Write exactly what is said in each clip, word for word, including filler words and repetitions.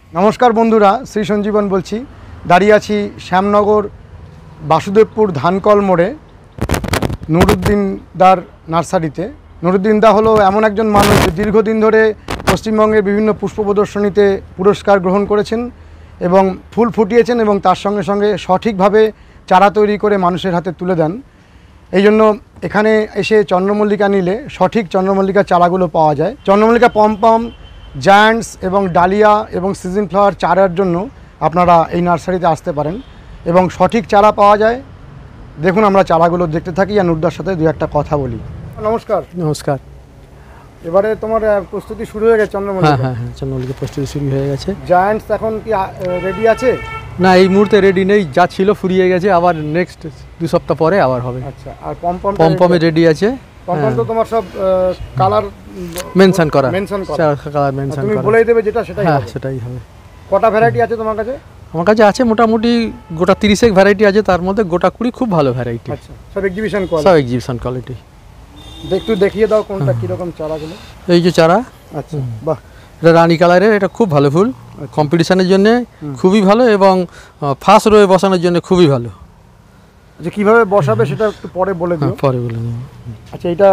নমস্কার বন্ধুরা, শ্রী সঞ্জীবন বলছি। দাঁড়িয়ে আছি শ্যামনগর বাসুদেবপুর ধানকল মোড়ে নুরুদ্দিন দার নার্সারিতে। নুরুদ্দিন দা হলো এমন একজন মানুষ যে দীর্ঘদিন ধরে পশ্চিমবঙ্গের বিভিন্ন পুষ্প প্রদর্শনীতে পুরস্কার গ্রহণ করেছেন এবং ফুল ফুটিয়েছেন এবং তার সঙ্গে সঙ্গে সঠিকভাবে চারা তৈরি করে মানুষের হাতে তুলে দেন। এই জন্য এখানে এসে চন্দ্রমল্লিকা নিলে সঠিক চন্দ্রমল্লিকার চারাগুলো পাওয়া যায়। চন্দ্রমল্লিকা পমপম, জায়ান্টস এবং ডালিয়া এবং সিজন ফ্লাওয়ার চারার জন্য আপনারা এই নার্সারিতে আসতে পারেন এবং সঠিক চারা পাওয়া যায়। দেখুন, আমরা চারাগুলো দেখতে থাকি আর নুরদার সাথে দু একটা কথা বলি। নমস্কার। নমস্কার। এবারে তোমার প্রস্তুতি শুরু হয়ে গেছে চন্দ্রমল্লিকা? হ্যাঁ হ্যাঁ হ্যাঁ চন্দ্রমল্লিকা প্রস্তুতি শুরু হয়ে গেছে। জায়ান্টস এখন কি রেডি আছে? না, এই মুহূর্তে রেডি নেই, যা ছিল ফুরিয়ে গেছে, আবার নেক্সট দু সপ্তাহ পরে আবার হবে। আচ্ছা, আর পমপম পমপমে রেডি আছে। পমপম তো তোমার সব কালার মেনশন করা, মেনশন করা কালার মেনশন করা। তুমি বলেই দেবে যেটা সেটাই হ্যাঁ, হবে। সেটাই হবে। কটা ভ্যারাইটি আছে তোমার কাছে? আমার কাছে আছে মোটামুটি গোটা তিরিশেক ভ্যারাইটি আছে, তার মধ্যে গোটা কুড়ি খুব ভালো ভ্যারাইটি। আচ্ছা, সব এক্সিবিশন কোয়ালিটি? সব এক্সিবিশন কোয়ালিটি। একটু দেখিয়ে দাও কোনটা কীরকম চারাগুলো। এই যে চারা, আচ্ছা বাহ, এটা রানী কালারের, এটা খুব ভালো ফুল, কম্পিটিশনের জন্য খুবই ভালো এবং ফার্স্ট রোয়ে বসানোর জন্য খুবই ভালো। আচ্ছা, কীভাবে বসাবে সেটা একটু পরে বলে দিও। পরে বলে দিও। আচ্ছা, এটা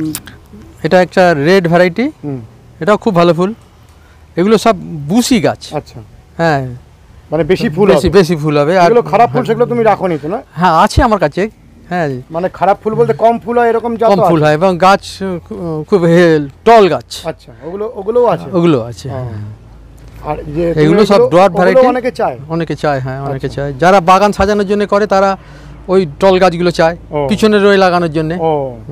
এটা একটা রেড ভ্যারাইটি, এটাও খুব ভালো ফুল। এগুলো সব বুশি গাছ। আচ্ছা, হ্যাঁ, মানে বেশি ফুল বেশি বেশি ফুল হবে। আর এগুলো খারাপ ফুল সেগুলো তুমি রাখো নি তো? না, হ্যাঁ আছে আমার কাছে। হ্যাঁ, মানে খারাপ ফুল বলতে কম ফুল হয় এরকম জাত? কম ফুল হয় এবং গাছ খুব টল গাছ। আচ্ছা, ওগুলো ওগুলোও আছে? ওগুলো আছে। আর যে এগুলো সব ডট ভ্যারাইটি, অনেকে চায়। অনেকে চায়, হ্যাঁ অনেকে চায়। যারা বাগান সাজানোর জন্য করে তারা ওই টল গাছগুলো চায় পিছনে রয়ে লাগানোর জন্য। ও,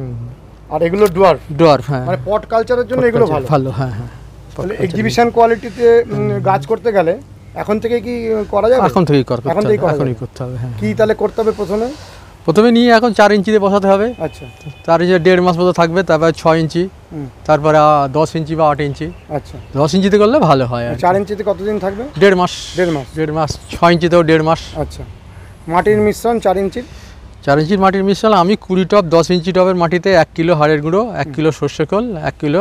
আর এগুলো ডুয়ার্ফ? ডুয়ার্ফ, হ্যাঁ, মানে পট কালচারের জন্য এগুলো ভালো। ভালো, হ্যাঁ হ্যাঁ। তাহলে এক্সিবিশন কোয়ালিটিতে গাছ করতে গেলে এখন থেকে কি করা যাবে? এখন থেকেই করতে এখন হবে, থেকেই এখনই করতে হবে। হ্যাঁ, কি তাহলে করতে হবে? প্রথমে প্রথমে নিয়ে এখন চার ইঞ্চিতে বসাতে হবে। আচ্ছা, তার যে দেড় মাস মতো থাকবে, তারপরে ছয় ইঞ্চি, তারপরে দশ ইঞ্চি বা আট ইঞ্চি। আচ্ছা, দশ ইঞ্চিতে করলে ভালো হয়। চার ইঞ্চিতে কতদিন থাকবে? দেড় মাস। দেড় মাস দেড় মাস ছয় ইঞ্চিতেও দেড় মাস। আচ্ছা, মাটির মিশ্রণ চার ইঞ্চির? চার ইঞ্চির মাটির মিশ্রণ আমি কুড়ি টব দশ ইঞ্চি টবের মাটিতে এক কিলো হাড়ের গুঁড়ো, এক কিলো সর্ষে খোল, এক কিলো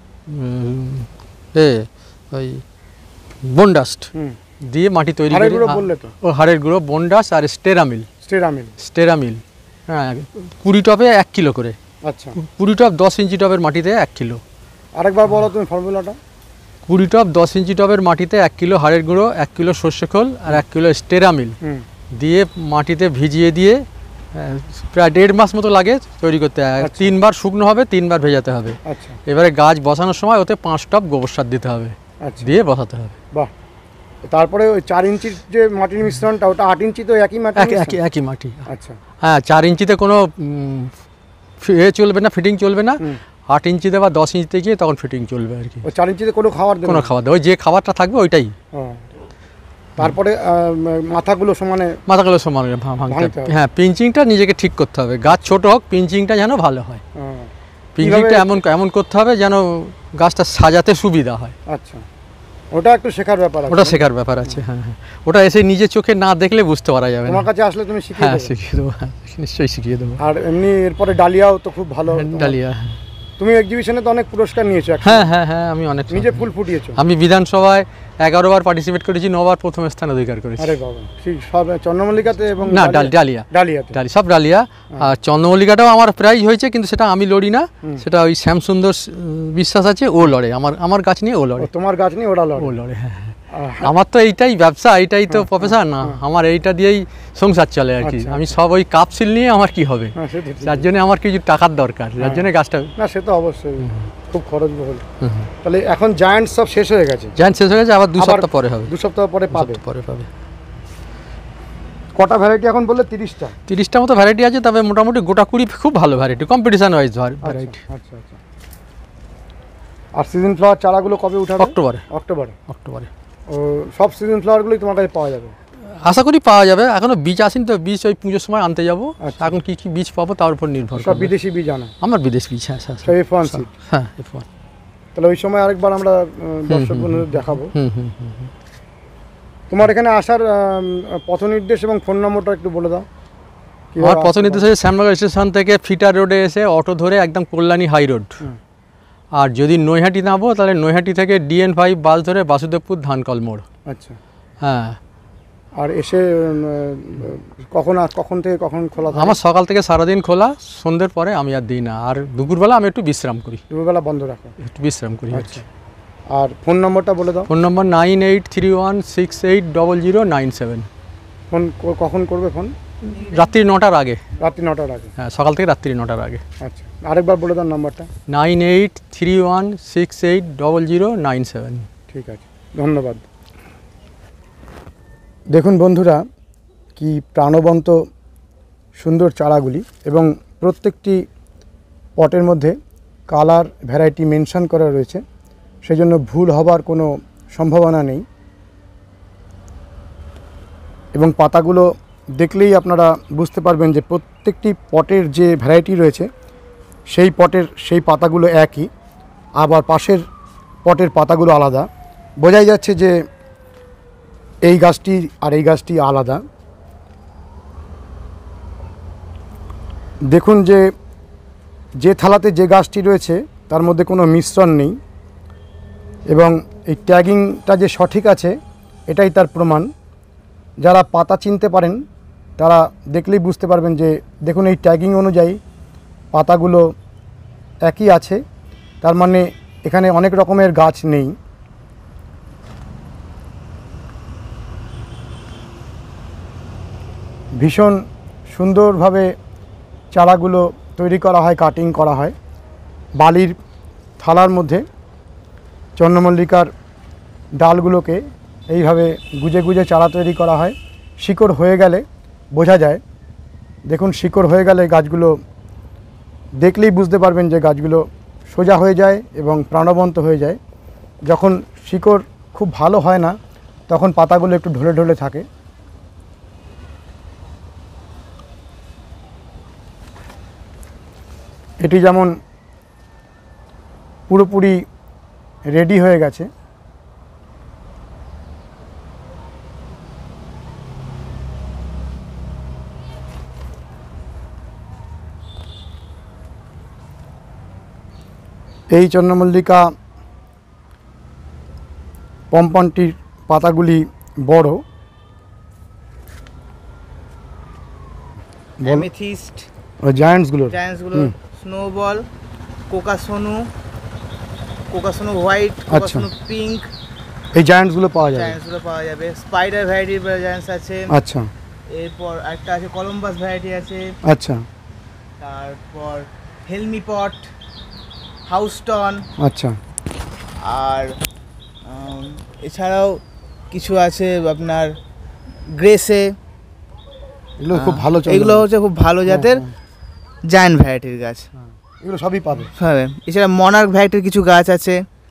এ ওই বোনডাস্ট দিয়ে মাটি তৈরি করি। ও হাড়ের গুঁড়ো, বোনডাস্ট আর স্টেরামিল। স্টেরামিল স্টেরামিল হ্যাঁ, কুড়ি টবে এক কিলো করে। আচ্ছা, কুড়ি টব দশ ইঞ্চি টবের মাটিতে এক কিলো। আরেকবার বলো তুমি ফর্মুলাটা। কুড়ি টব দশ ইঞ্চি টবের মাটিতে এক কিলো হাড়ের গুঁড়ো, এক কিলো সর্ষে খোল আর এক কিলো স্টেরামিল দিয়ে মাটিতে ভিজিয়ে দিয়ে প্রায় দেড় মাস মতো লাগে তৈরি করতে। তিনবার শুকনো হবে, তিনবার ভেজাতে হবে। আচ্ছা, এবারে গাছ বসানোর সময় ওতে পাঁচ টব গোবর সার দিতে হবে, দিয়ে বসাতে হবে। বাহ, তারপরে ওই চার ইঞ্চির যে মাটির মিশ্রণটা, ওটা আট ইঞ্চি তো একই মাটি? একই একই মাটি। আচ্ছা, হ্যাঁ, চার ইঞ্চিতে কোনো এ চলবে না, ফিটিং চলবে না। আট ইঞ্চিতে বা দশ ইঞ্চিতে গিয়ে তখন ফিটিং চলবে আর কি। চার ইঞ্চিতে কোনো খাবার দেবে? কোনো খাবার দেবে, ওই যে খাবারটা থাকবে ওইটাই। তারপরে মাথাগুলো সমানে মাথাগুলো সমানে ভাঙতে হবে। হ্যাঁ, পিঞ্চিংটা নিজেকে ঠিক করতে হবে। গাছ ছোট হোক, পিঞ্চিংটা যেন ভালো হয়। পিঞ্চিংটা এমন এমন করতে হবে যেন গাছটা সাজাতে সুবিধা হয়। আচ্ছা, ওটা একটু শেখার ব্যাপার আছে। ওটা শেখার ব্যাপার আছে, হ্যাঁ হ্যাঁ। ওটা এসে নিজের চোখে না দেখলে বুঝতে পারা যাবে না। তোমার কাছে আসলে তুমি শিখিয়ে দেবে? হ্যাঁ, শিখিয়ে দেবো, নিশ্চয়ই শিখিয়ে দেবো। আর এমনি এরপরে ডালিয়াও তো খুব ভালো। ডালিয়া, তুমি এক্সিবিশনে তো অনেক পুরস্কার নিয়েছো। হ্যাঁ হ্যাঁ হ্যাঁ, আমি অনেক নিজে ফুল ফুটিয়েছো। আমি বিধানসভায় এগারো বার পার্টিসিপেট করেছি, নবার প্রথম স্থান অধিকার করেছি। আরে বাবা, ঠিক সব চন্দ্রমল্লিকাতে এবং না ডালিয়া, ডালিয়াতে ডালি সব ডালিয়া। আর চন্দ্রমল্লিকাটাও আমার প্রাইজ হয়েছে, কিন্তু সেটা আমি লড়ি না, সেটা ওই শ্যামসুন্দর বিশ্বাস আছে, ও লড়ে। আমার আমার গাছ নিয়ে ও লড়ে। তোমার গাছ নিয়ে ওরা লড়ে? ও লড়ে, হ্যাঁ। আমার তো এইটাই ব্যবসা, এইটাই তো প্রফেশন না, আমার এইটা দিয়েই সংসার চলে আর কি। আমি সব ওই কাপসিল নিয়ে আমার কি হবে, যার জন্য আমার কিছু টাকার দরকার, যার জন্য গাছটা। না, সে তো অবশ্যই খুব খরচবহুল। তাহলে এখন জায়ান্ট সব শেষ হয়ে গেছে? জায়ান্ট শেষ হয়ে গেছে, আবার দু সপ্তাহ পরে হবে। দু সপ্তাহ পরে পাবে? পরে পাবে। কটা ভ্যারাইটি এখন বললে? তিরিশটা? তিরিশটা মতো ভ্যারাইটি আছে, তবে মোটামুটি গোটা কুড়ি খুব ভালো ভ্যারাইটি, কম্পিটিশন ওয়াইজ ভ্যারাইটি। আচ্ছা আচ্ছা। আর সিজন ফ্লাওয়ার চারাগুলো কবে উঠাবে? অক্টোবরে। অক্টোবরে অক্টোবরে ও, সব সিজন ফ্লাওয়ারগুলোই তোমার কাছে পাওয়া যাবে? আশা করি পাওয়া যাবে। এখনো বীজ আসেনি তো, বীজ ওই পুজোর সময় আনতে যাবো। এখন কি কি বীজ পাবো তার উপর নির্ভর। সব বিদেশি বীজ আনা? আমার বিদেশি বীজ, হ্যাঁ। F one seed? হ্যাঁ, এফ ওয়ান। তাহলে ওই সময় আরেকবার আমরা দর্শক বন্ধুদের দেখাবো। তোমার এখানে আসার পথ নির্দেশ এবং ফোন নম্বরটা একটু বলে দাও। আমার পথ নির্দেশ হচ্ছে শ্যামনগর স্টেশন থেকে ফিটার রোডে এসে অটো ধরে একদম কল্যাণী হাই রোড। আর যদি নৈহাটি নামবো তাহলে নৈহাটি থেকে ডিএন ফাইভ বাস ধরে বাসুদেবপুর ধানকল মোড়। আচ্ছা হ্যাঁ। আর এসে উম, কখন আর কখন থেকে কখন খোলা থাকে? আমার সকাল থেকে সারাদিন খোলা, সন্ধ্যের পরে আমি আর দিই না। আর দুপুরবেলা আমি একটু বিশ্রাম করি, দুপুরবেলা বন্ধ রাখো? একটু বিশ্রাম করি। আচ্ছা, আর ফোন নম্বরটা বলে দাও। Phone number nine eight three one six eight double zero nine seven. Phone ক- কখন করবে ফোন? রাত্রি নটার আগে। রাত্রি নটার আগে? হ্যাঁ, সকাল থেকে রাত্রি নটার আগে। আচ্ছা, আরেকবার বলে দাও নাম্বারটা। Nine eight three one six eight double zero nine seven. ঠিক আছে, ধন্যবাদ। দেখুন বন্ধুরা, কি প্রাণবন্ত সুন্দর চারাগুলি, এবং প্রত্যেকটি পটের মধ্যে কালার ভ্যারাইটি মেনশন করা রয়েছে, সেই জন্য ভুল হবার কোনো সম্ভাবনা নেই। এবং পাতাগুলো দেখলেই আপনারা বুঝতে পারবেন যে প্রত্যেকটি পটের যে ভ্যারাইটি রয়েছে সেই পটের সেই পাতাগুলো একই, আবার পাশের পটের পাতাগুলো আলাদা। বোঝাই যাচ্ছে যে এই গাছটি আর এই গাছটি আলাদা। দেখুন যে যে থালাতে যে গাছটি রয়েছে তার মধ্যে কোনো মিশ্রণ নেই, এবং এই ট্যাগিংটা যে সঠিক আছে এটাই তার প্রমাণ। যারা পাতা চিনতে পারেন তারা দেখলেই বুঝতে পারবেন যে দেখুন এই ট্যাগিং অনুযায়ী পাতাগুলো একই আছে, তার মানে এখানে অনেক রকমের গাছ নেই। ভীষণ সুন্দরভাবে চারাগুলো তৈরি করা হয়, কাটিং করা হয়। বালির থালার মধ্যে চন্দ্রমল্লিকার ডালগুলোকে এইভাবে গুজে গুজে চারা তৈরি করা হয়। শিকড় হয়ে গেলে বোঝা যায়, দেখুন শিকড় হয়ে গেলে গাছগুলো দেখলেই বুঝতে পারবেন যে গাছগুলো সোজা হয়ে যায় এবং প্রাণবন্ত হয়ে যায়। যখন শিকড় খুব ভালো হয় না তখন পাতাগুলো একটু ঢলে ঢলে থাকে। এটি যেমন পুরোপুরি রেডি হয়ে গেছে। এই চন্দ্রমল্লিকা পম্পনটির পাতাগুলি বড়। অ্যামেথিস্ট, জায়ান্টসগুলো জায়ান্টসগুলো, স্নোবল, কোকাসোনু, কোকাসোনু হোয়াইট, আচ্ছা। কোকাসোনু পিঙ্ক, এই জায়ান্টসগুলো পাওয়া যাবে। জায়ান্টসগুলো পাওয়া যাবে। স্পাইডার ভ্যারাইটির জায়ান্টস আছে। আচ্ছা এরপর একটা আছে কলম্বাস ভ্যারাইটি আছে। আচ্ছা তারপর হেলমি পট, হাউস্টন, আচ্ছা আর উম, এছাড়াও কিছু আছে আপনার গ্রেসে। এগুলো খুব ভালো চলে। এগুলো হচ্ছে খুব ভালো জাতের জায়ান্ট ভ্যারাইটির গাছ। এগুলো সবই পাবে। হ্যাঁ, এছাড়া মনার্ক ভ্যারাইটির কিছু গাছ আছে।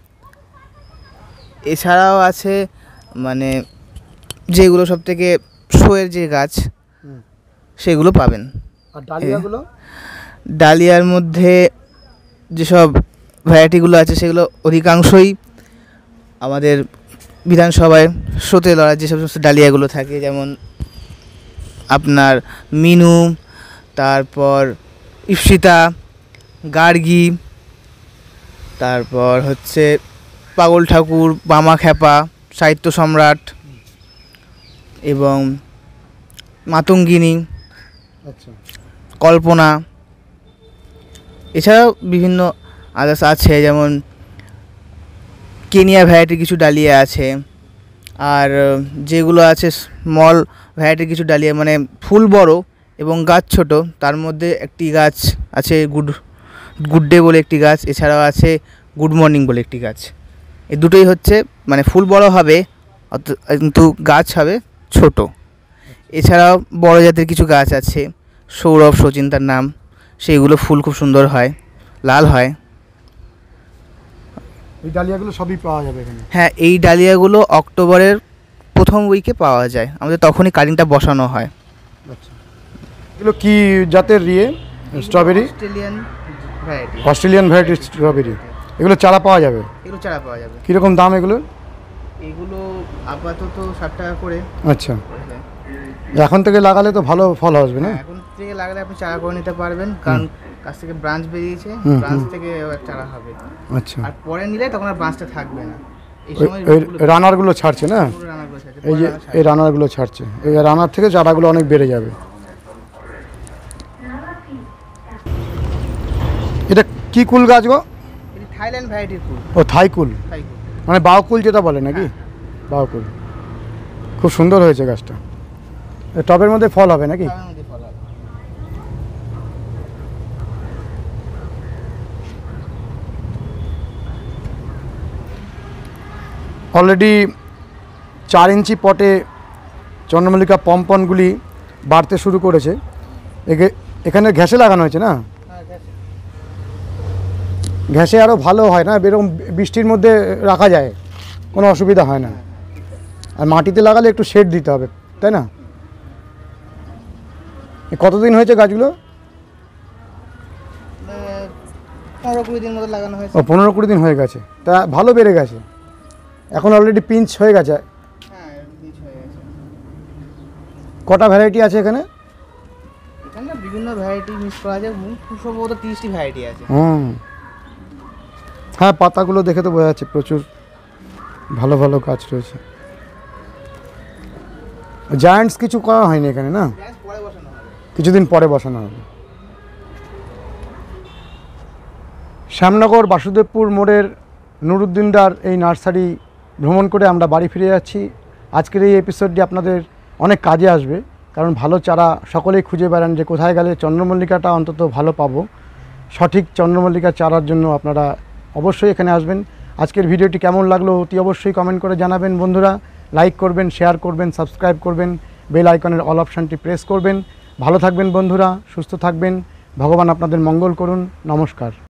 এছাড়াও আছে মানে যেগুলো সব থেকে শোয়ের যে গাছ হুম। সেগুলো পাবেন। আর ডালিয়াগুলো? ডালিয়ার মধ্যে যেসব ভ্যারাইটিগুলো আছে সেগুলো অধিকাংশই আমাদের বিধানসভায় শোতে লড়ার যে সমস্ত ডালিয়াগুলো থাকে, যেমন আপনার মিনু, তারপর ইপসিতা, গার্গি, তারপর হচ্ছে পাগল ঠাকুর, বামা খ্যাপা, সাহিত্য সম্রাট এবং মাতঙ্গিনী, আচ্ছা কল্পনা। এছাড়াও বিভিন্ন আদার্স আছে, যেমন কেনিয়া ভ্যারাইটির কিছু ডালিয়া আছে। আর যেগুলো আছে স্মল ভ্যারাইটির কিছু ডালিয়া, মানে ফুল বড় এবং গাছ ছোট, তার মধ্যে একটি গাছ আছে গুড গুড ডে বলে একটি গাছ। এছাড়াও আছে গুড মর্নিং বলে একটি গাছ। এই দুটোই হচ্ছে মানে ফুল বড় হবে কিন্তু গাছ হবে ছোট। এছাড়াও বড় জাতের কিছু গাছ আছে, সৌরভ সচিন তার নাম, সেইগুলো ফুল খুব সুন্দর হয়, লাল হয়। এই ডালিয়াগুলো সবই পাওয়া যাবে এখানে? হ্যাঁ, এই ডালিয়াগুলো অক্টোবরের প্রথম উইকে পাওয়া যায়, আমাদের তখনই কাটিংটা বসানো হয়। আচ্ছা, এগুলো কি জাতের রিয়ে? স্ট্রবেরি? Australian variety. অস্ট্রেলিয়ান ভ্যারাইটির স্ট্রবেরি। এগুলো চারা পাওয়া যাবে? এগুলো চারা পাওয়া যাবে। কীরকম দাম এগুলো? এগুলো আপাতত ষাট টাকা করে। আচ্ছা, এখন থেকে লাগালে তো ভালো ফল আসবে না? হ্যাঁ, এখন থেকে লাগালে আপনি চারা করে নিতে পারবেন, কারণ কাছ থেকে ব্রাঞ্চ বেরিয়েছে, হুম, ব্রাঞ্চ হুম। থেকে চারা হবে। আচ্ছা আর পরে নিলে তখন আর ব্রাঞ্চটা থাকবে না। এই ওই সময় ওই রোগগুলো রানারগুলো ছাড়ছে না, পুরো রানারগুলো ছাড়ছে, এই যে পরে রানার ছাড়ছে। এই রানারগুলো ছাড়ছে, এই রানার থেকে চারাগুলো অনেক বেড়ে যাবে। এটা কি কুল গাছ গো? এটি থাইল্যান্ড ভ্যারাইটির কুল, ও থাইকুল, থাই কুল। মানে বাউকুল যেটা বলে নাকি? বাউকুল, খুব সুন্দর হয়েছে গাছটা। এ টবের মধ্যে ফল হবে নাকি? তার মধ্যে ফল হবে। অলরেডি চার ইঞ্চি পটে চন্দ্রমল্লিকা পম্পনগুলি বাড়তে শুরু করেছে। একে এখানে ঘ্যাসে লাগানো হয়েছে না? হ্যাঁ, গেছে। ঘ্যাসে আরও ভালো হয় না, এরকম বৃষ্টির মধ্যে রাখা যায়, কোনো অসুবিধা হয় না। আর মাটিতে লাগালে একটু শেড দিতে হবে, তাই না? এ কতদিন হয়েছে গাছগুলো? মানে পনেরো কুড়ি দিন মতো লাগানো হয়েছে। ও পনেরো কুড়ি দিন হয়ে গেছে, তা ভালো বেড়ে গেছে। এখন অলরেডি পিঞ্চ হয়ে গেছে। হ্যাঁ, বীজ হয়ে গেছে। কটা ভ্যারাইটি আছে এখানে? এখানে বিভিন্ন ভ্যারাইটি মিক্স করা আছে, খুব সম্ভবত তিরিশটি ভ্যারাইটি আছে। হুম, হ্যাঁ, পাতাগুলো দেখে তো বোঝা যাচ্ছে প্রচুর ভালো ভালো গাছ রয়েছে। জায়ান্টস কিছু করা হয়নি এখানে না? গ্যাস পরে বসানো হবে। কিছুদিন পরে বসানো হবে। শ্যামনগর বাসুদেবপুর মোড়ের নুরুদ্দিনদার এই নার্সারি ভ্রমণ করে আমরা বাড়ি ফিরে যাচ্ছি। আজকের এই এপিসোডটি আপনাদের অনেক কাজে আসবে, কারণ ভালো চারা সকলেই খুঁজে বেড়ান যে কোথায় গেলে চন্দ্রমল্লিকাটা অন্তত ভালো পাবো। সঠিক চন্দ্রমল্লিকা চারার জন্য আপনারা অবশ্যই এখানে আসবেন। আজকের ভিডিওটি কেমন লাগলো অতি অবশ্যই কমেন্ট করে জানাবেন বন্ধুরা। লাইক করবেন, শেয়ার করবেন, সাবস্ক্রাইব করবেন, বেল আইকনের অল অপশানটি প্রেস করবেন। ভালো থাকবেন বন্ধুরা, সুস্থ থাকবেন, ভগবান আপনাদের মঙ্গল করুন। নমস্কার।